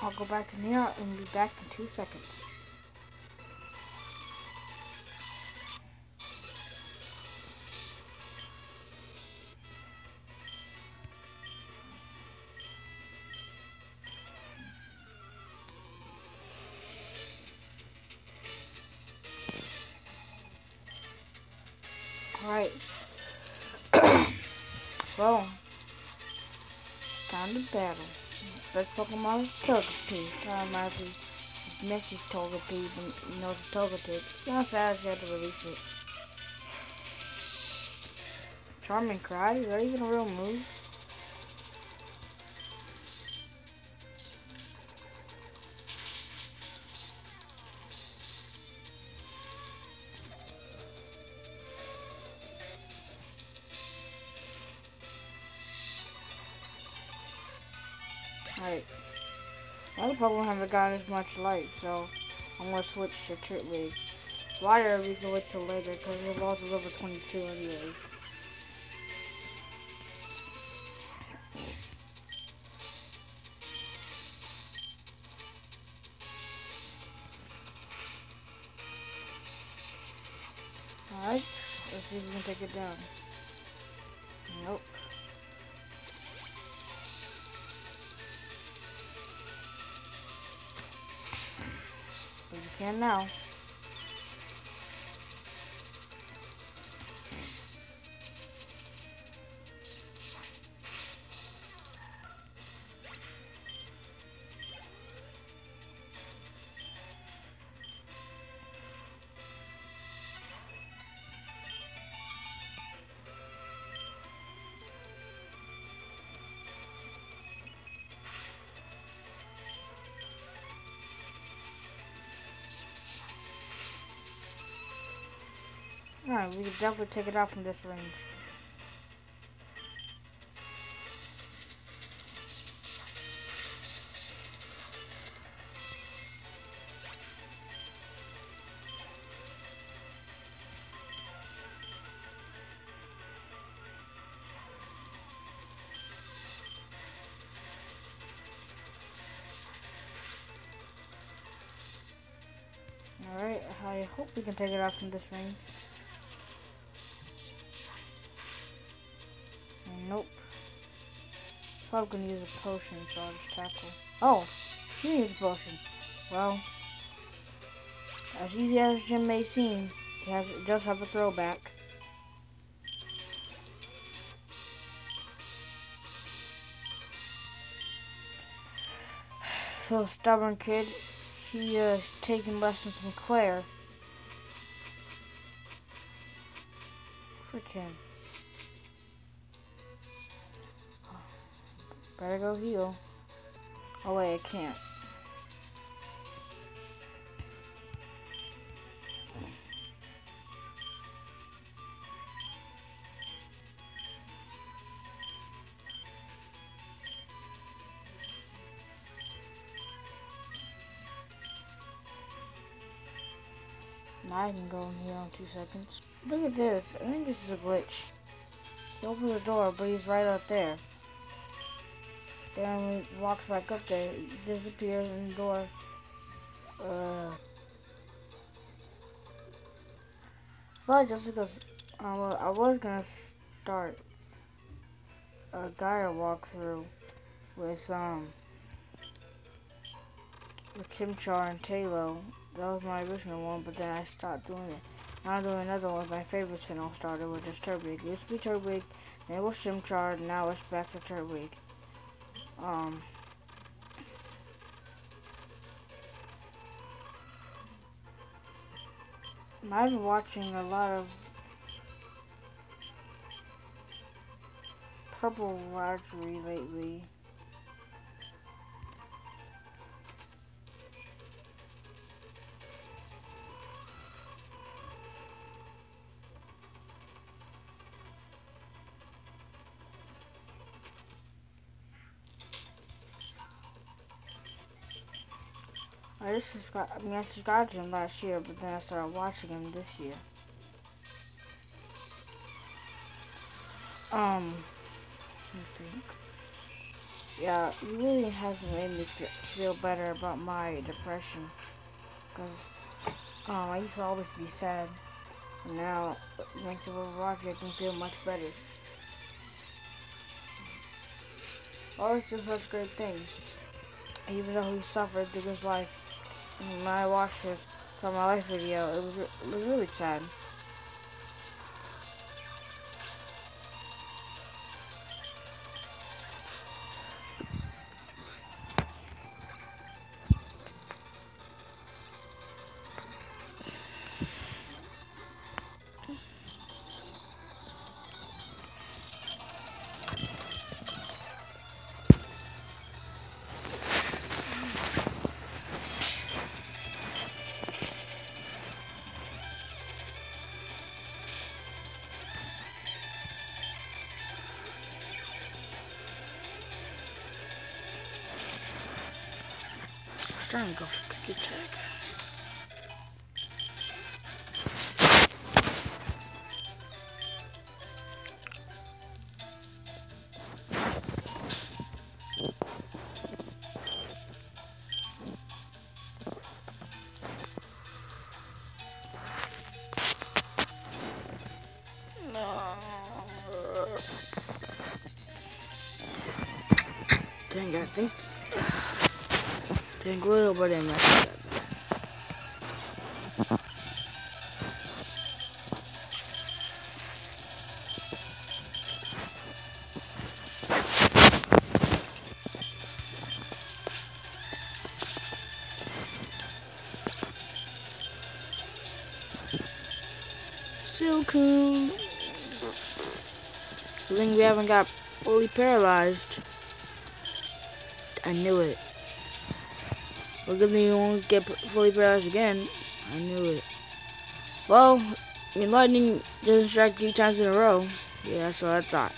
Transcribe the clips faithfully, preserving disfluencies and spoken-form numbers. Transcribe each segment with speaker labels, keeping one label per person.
Speaker 1: I'll go back in here and be back in two seconds. Alright. Well, it's time to battle. First Pokemon is Togepi. Automatically, Message Togepi, but you know it's a Togetic. It's not sad you had to release it. Charming Cry? Is that even a real move? Alright. Other Pokemon haven't gotten as much light, so I'm gonna switch to Turtwig. Flyer, we can wait till later because it evolves to level twenty-two anyways. Alright, let's see if we can take it down. Nope. But you can now. Alright, we can definitely take it out from this range. Alright, I hope we can take it out from this range. Nope. Probably gonna use a potion, so I'll just tackle. Oh, he needs a potion. Well, as easy as Jim may seem, he has, does have a throwback. So stubborn kid, he uh, is taking lessons from Claire. Frick him. Better go heal. Oh wait, I can't. Now I can go in here in two seconds. Look at this. I think this is a glitch. He opens the door, but he's right up there. Then he walks back up there, he disappears in the door. Uh, but just because I was, I was gonna start a Gaia walkthrough with um with Chimchar and Talo. That was my original one, but then I stopped doing it. Now I'm doing another one with my favorite single starter, which is Turtwig. It used to be Turtwig, then it was Chimchar, now it's back to Turtwig. Um, I've been watching a lot of Purple Archery lately. I just subscribed, I mean, I subscribed to him last year, but then I started watching him this year. Um, let me think. yeah, you really have made me feel better about my depression. Because um, I used to always be sad. And now, thanks to Overwatch, I can feel much better. Always do such great things. Even though he suffered through his life. And when I watched his From My Life video, it was, it was really sad. I was trying to go for cookie tag. Dang, I think. Dang, really, but I messed up. So cool. I think we haven't got fully paralyzed. I knew it. We're gonna won't get fully paralyzed again. I knew it. Well, I mean, lightning doesn't strike three times in a row. Yeah, that's what I thought.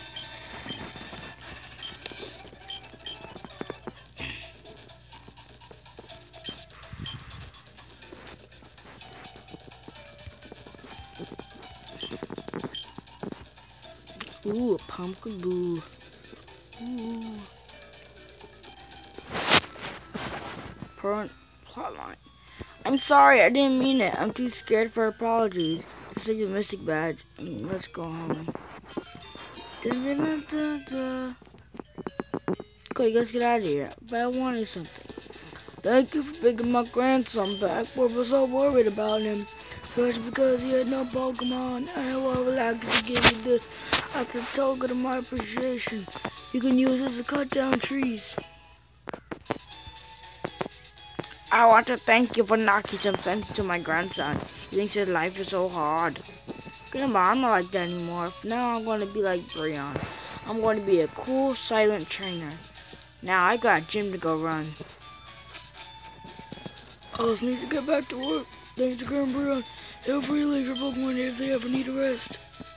Speaker 1: Ooh, a pumpkin boo. Ooh. Current plotline. I'm sorry, I didn't mean it. I'm too scared for apologies. Just take the mystic badge and let's go home. Dun, dun, dun, dun, dun. Okay, let's get out of here. But I wanted something. Thank you for picking my grandson back. We were so worried about him. Especially because he had no Pokemon. And I would like to give you this as a token of my appreciation. You can use this to cut down trees. I want to thank you for knocking some sense into my grandson. He thinks his life is so hard. Grandma, I'm not like that anymore. From now I'm going to be like Breon. I'm going to be a cool, silent trainer. Now I got a gym to go run. I just need to get back to work. Thanks to Grandma Breon. They'll free leave your Pokemon if they ever need a rest.